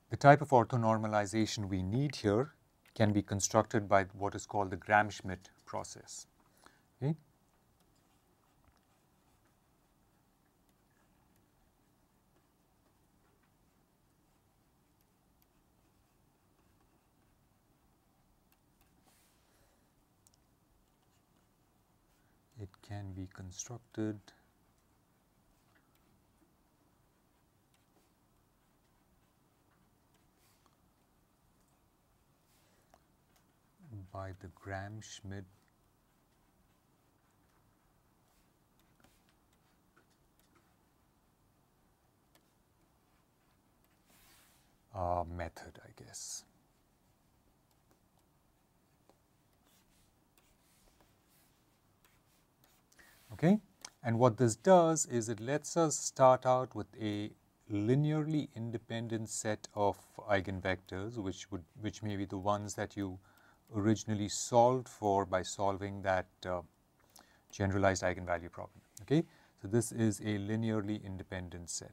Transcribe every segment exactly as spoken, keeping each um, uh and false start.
The type of orthonormalization we need here can be constructed by what is called the Gram-Schmidt process. Okay? It can be constructed by the Gram-Schmidt uh, method, I guess. Okay, and what this does is it lets us start out with a linearly independent set of eigenvectors, which would which may be the ones that you originally solved for by solving that uh, generalized eigenvalue problem. Okay, so this is a linearly independent set.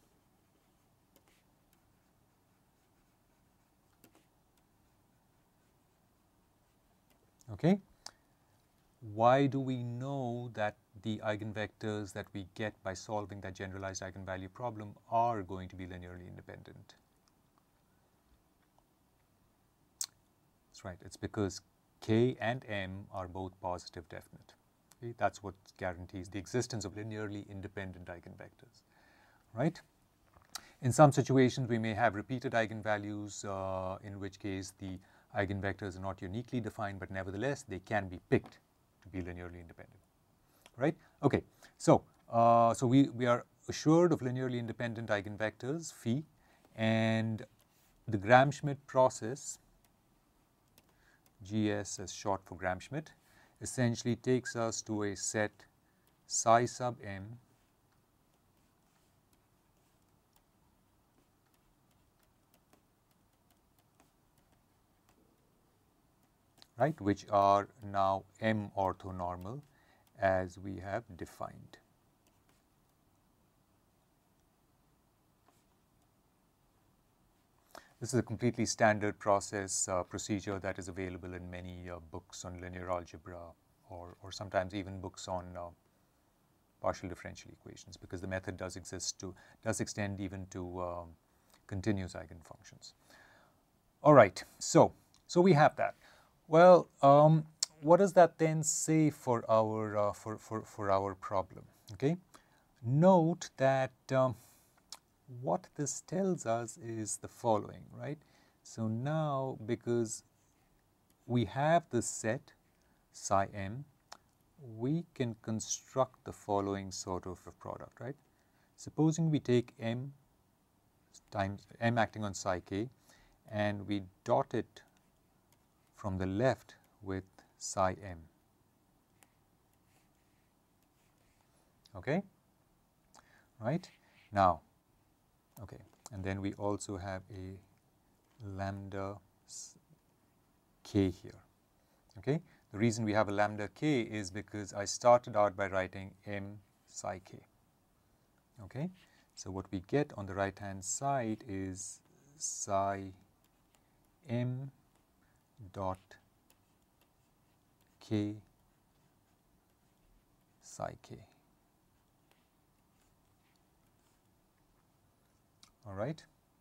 Okay, why do we know that the eigenvectors that we get by solving that generalized eigenvalue problem are going to be linearly independent? That's right, it's because K and M are both positive definite. Okay? That's what guarantees the existence of linearly independent eigenvectors, right? In some situations, we may have repeated eigenvalues, uh, in which case the eigenvectors are not uniquely defined, but nevertheless, they can be picked to be linearly independent, right? Okay, so, uh, so we, we are assured of linearly independent eigenvectors, phi, and the Gram-Schmidt process, G S is short for Gram-Schmidt, essentially takes us to a set psi sub m right, which are now M orthonormal as we have defined. This is a completely standard process uh, procedure that is available in many uh, books on linear algebra, or, or sometimes even books on uh, partial differential equations, because the method does exist to does extend even to um, continuous eigenfunctions. All right, so so we have that. Well, um, what does that then say for our uh, for, for for our problem? Okay, note that um, what this tells us is the following, right? So now, because we have this set psi m, we can construct the following sort of a product, right? Supposing we take m times m acting on psi k, and we dot it from the left with psi m. Okay, right? Now, okay, and then we also have a lambda k here. Okay, the reason we have a lambda k is because I started out by writing m psi k. Okay, so what we get on the right hand side is psi m dot k psi k. All right.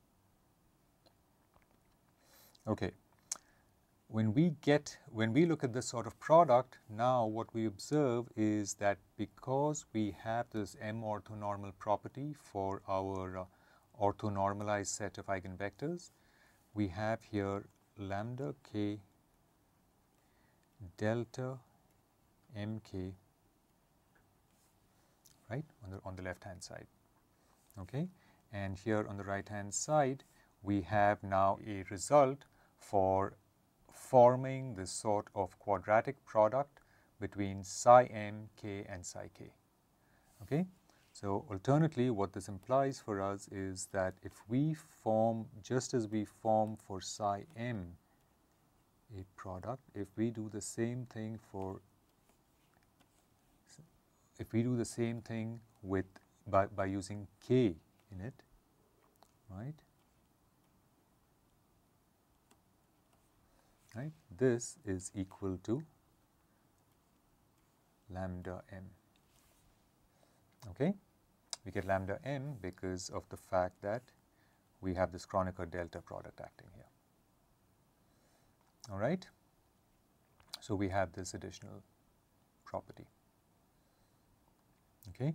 Okay. When we get, when we look at this sort of product, now what we observe is that because we have this M orthonormal property for our uh, orthonormalized set of eigenvectors, we have here lambda k delta mk, right, on the, on the left hand side. Okay, and here on the right hand side, we have now a result for forming this sort of quadratic product between psi m, k, and psi k. Okay, so alternately, what this implies for us is that if we form, just as we form for psi m a product, if we do the same thing for, if we do the same thing with by, by using k in it, right? right? This is equal to lambda m. Okay, we get lambda m because of the fact that we have this Kronecker delta product acting here. All right, so we have this additional property. Okay,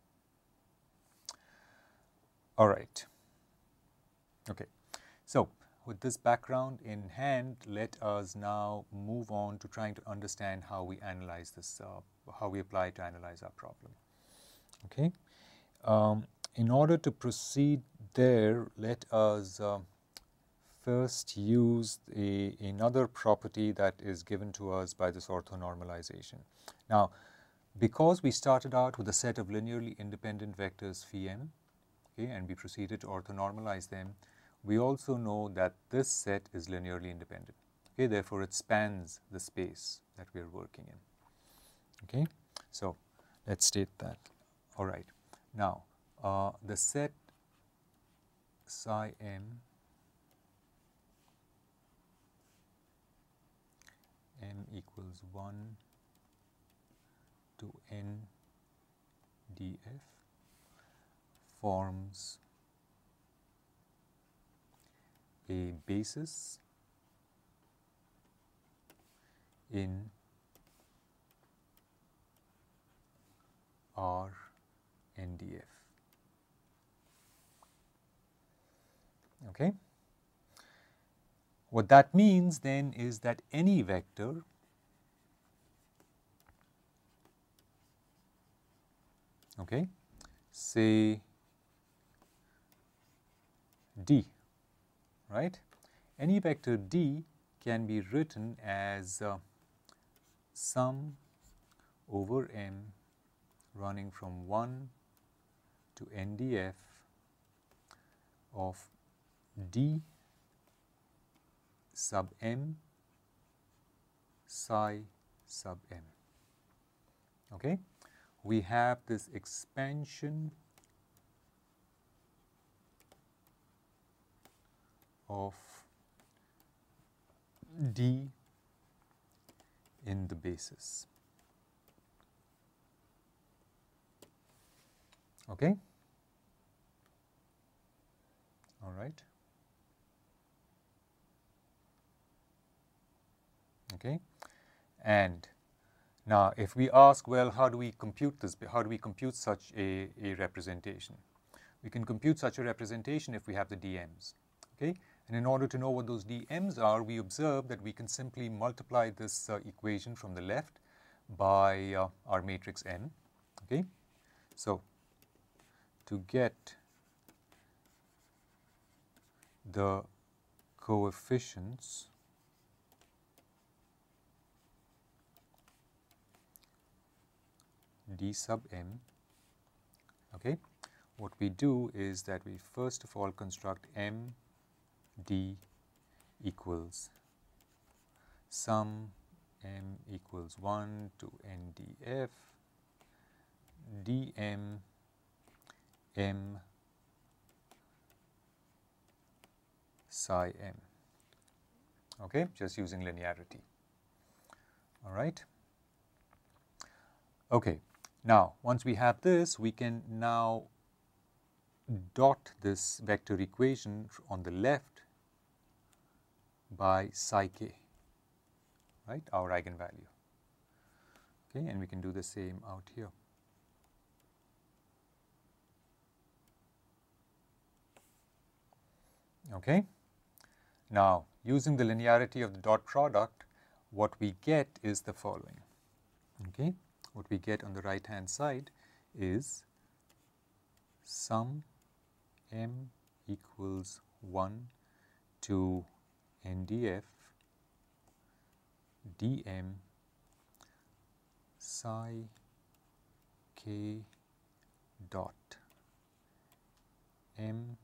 all right. Okay, so with this background in hand, let us now move on to trying to understand how we analyze this, uh, how we apply to analyze our problem. Okay, um, in order to proceed there, let us uh, first use a, another property that is given to us by this orthonormalization. Now, because we started out with a set of linearly independent vectors phi m, okay, and we proceeded to orthonormalize them, we also know that this set is linearly independent. Okay, therefore, it spans the space that we are working in. Okay, so let's state that. All right. Now, uh, the set psi m m equals one to n df forms a basis in R N D F. Okay. What that means then is that any vector okay, say D, right? Any vector D can be written as uh, sum over M running from one to N D F of D sub M psi sub M. Okay, we have this expansion of D in the basis. Okay, all right. Okay, and now if we ask, well, how do we compute this? How do we compute such a, a representation? We can compute such a representation if we have the D Ms. Okay, and in order to know what those D Ms are, we observe that we can simply multiply this uh, equation from the left by uh, our matrix N. Okay, so to get the coefficients D sub M, okay, what we do is that we first of all construct M D equals sum M equals one to N D F D M M psi M, okay, just using linearity. All right. Okay. Now, once we have this, we can now dot this vector equation on the left by psi k, right, our eigenvalue. Okay, and we can do the same out here. Okay. Now, using the linearity of the dot product, what we get is the following. Okay. What we get on the right hand side is sum M equals one to N D F D M psi k dot M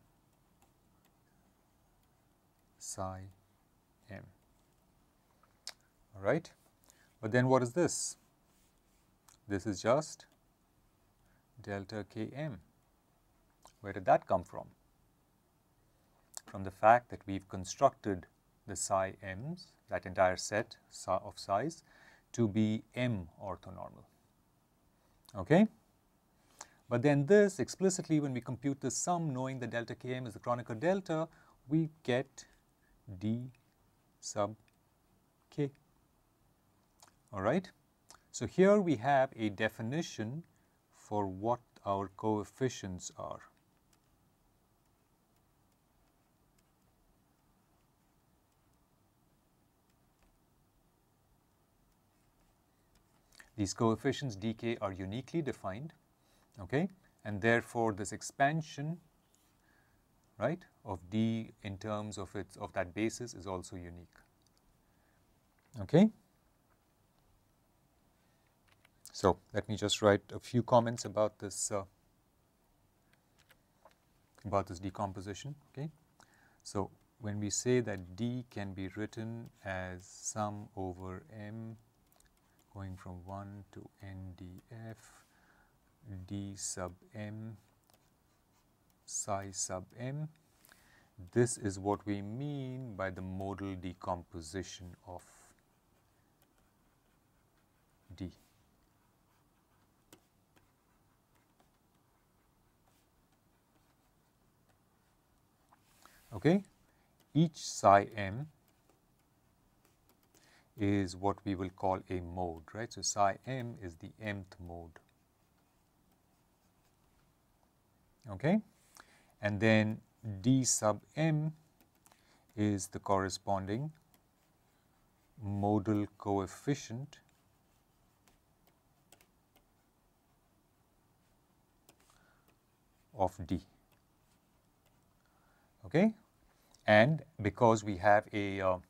psi M. All right. But then what is this? This is just delta K M. Where did that come from? From the fact that we've constructed the psi m's, that entire set of psi's, to be M orthonormal. Okay? But then this, explicitly, when we compute the sum, knowing that delta Km is the Kronecker delta, we get D sub K. All right? So here we have a definition for what our coefficients are. These coefficients dk are uniquely defined, okay, and therefore this expansion, right, of d in terms of its of that basis is also unique. Okay. So let me just write a few comments about this uh, about this decomposition. Okay. So when we say that d can be written as sum over m going from one to n df d sub m psi sub m, this is what we mean by the modal decomposition of d. Okay, each psi m is what we will call a mode, right? So psi m is the mth mode. Okay, and then d sub m is the corresponding modal coefficient of d. Okay, and because we have a uh,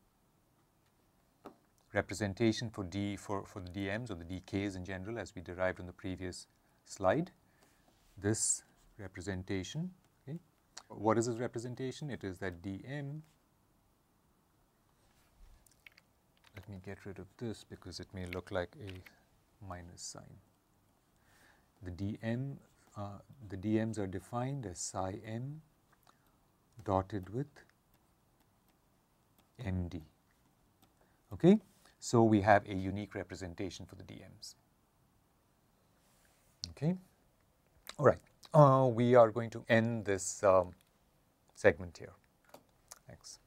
representation for d for, for the dm's or the dk's in general, as we derived on the previous slide, this representation, okay, what is this representation? It is that dm, let me get rid of this because it may look like a minus sign. The dm, uh, the dm's are defined as psi m dotted with md. Okay, so we have a unique representation for the dm's. Okay, all right. Uh, we are going to end this um, segment here. Thanks.